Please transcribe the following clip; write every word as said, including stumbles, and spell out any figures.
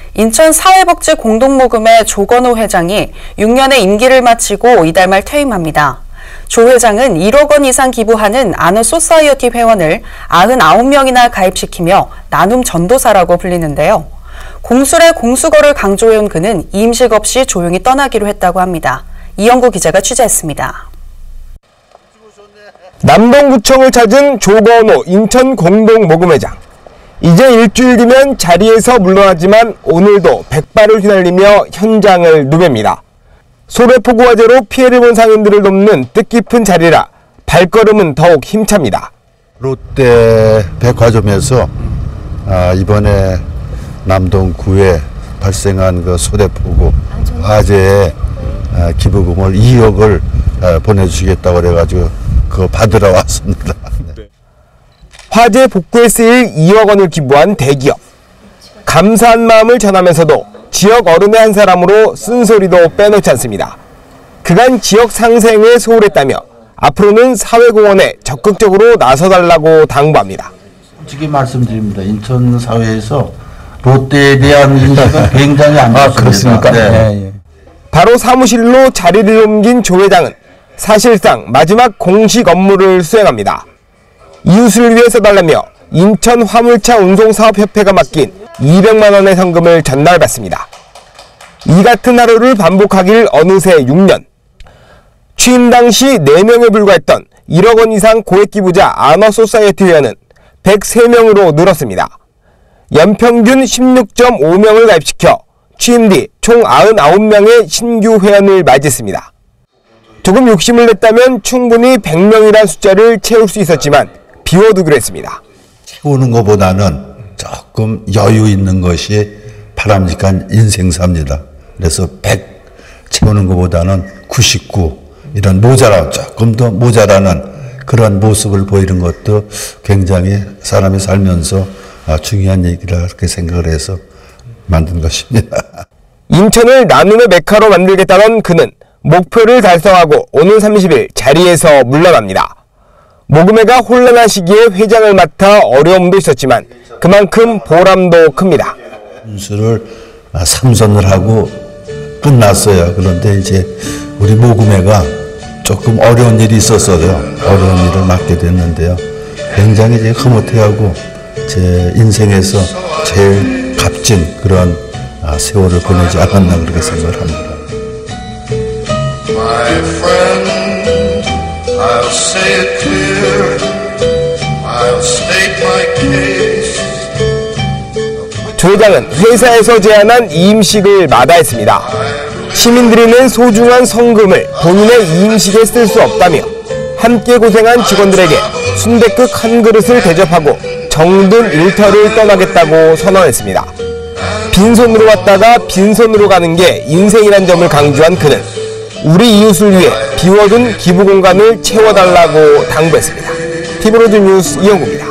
인천 사회복지공동모금회 조건호 회장이 육 년의 임기를 마치고 이달 말 퇴임합니다. 조 회장은 일억 원 이상 기부하는 아너소사이어티 회원을 구십구 명이나 가입시키며 나눔 전도사라고 불리는데요. 공술의 공수거를 강조해온 그는 이임식 없이 조용히 떠나기로 했다고 합니다. 이영구 기자가 취재했습니다. 남동구청을 찾은 조건호 인천공동모금회장. 이제 일주일 뒤면 자리에서 물러나지만 오늘도 백발을 휘날리며 현장을 누빕니다. 소래포구 화재로 피해를 본 상인들을 돕는 뜻깊은 자리라 발걸음은 더욱 힘찹니다. 롯데 백화점에서 아, 이번에 남동구에 발생한 그 소래포구 화재에 아, 기부금을 이억을 아, 보내주시겠다고 그래가지고 그거 받으러 왔습니다. 화재 복구에 쓰일 이억 원을 기부한 대기업. 감사한 마음을 전하면서도 지역 어른의 한 사람으로 쓴소리도 빼놓지 않습니다. 그간 지역 상생에 소홀했다며 앞으로는 사회공헌에 적극적으로 나서달라고 당부합니다. 솔직히 말씀드립니다. 인천 사회에서 롯데에 대한 인식은 굉장히 안 좋습니다. 아, 그렇습니까? 네. 네. 바로 사무실로 자리를 옮긴 조 회장은 사실상 마지막 공식 업무를 수행합니다. 이웃을 위해 써달라며 인천 화물차 운송사업협회가 맡긴 이백만 원의 성금을 전달받습니다. 이 같은 하루를 반복하길 어느새 육 년. 취임 당시 네 명에 불과했던 일억 원 이상 고액 기부자 아너소사이어티 회원은 백삼 명으로 늘었습니다. 연평균 십육 점 오 명을 가입시켜 취임 뒤 총 구십구 명의 신규 회원을 맞이했습니다. 조금 욕심을 냈다면 충분히 백 명이란 숫자를 채울 수 있었지만 비워두기로 했습니다. 채우는 것보다는 조금 여유 있는 것이 바람직한 인생사입니다. 그래서 백 채우는 것보다는 구십구 이런 모자라 조금 더 모자라는 그런 모습을 보이는 것도 굉장히 사람이 살면서 중요한 얘기라 그렇게 생각을 해서 만든 것입니다. 인천을 나눔의 메카로 만들겠다던 그는 목표를 달성하고 오는 삼십 일 자리에서 물러납니다. 모금회가 혼란한 시기에 회장을 맡아 어려움도 있었지만 그만큼 보람도 큽니다. 운수를 삼선을 하고 끝났어요. 그런데 이제 우리 모금회가 조금 어려운 일이 있었어요. 어려운 일을 맡게 됐는데요. 굉장히 이제 흐뭇해하고 제 인생에서 제일 값진 그런 세월을 보내지 않았나 그렇게 생각을 합니다. My friend, I'll say it clear, I'll state my case. 조 회장은 회사에서 제안한 이임식을 마다했습니다. 시민들이 낸 소중한 성금을 본인의 이임식에 쓸 수 없다며 함께 고생한 직원들에게 순댓국 한 그릇을 대접하고 정든 일터를 떠나겠다고 선언했습니다. 빈손으로 왔다가 빈손으로 가는 게 인생이란 점을 강조한 그는 우리 이웃을 위해 비워둔 기부 공간을 채워달라고 당부했습니다. 티비로드 뉴스 이영구입니다.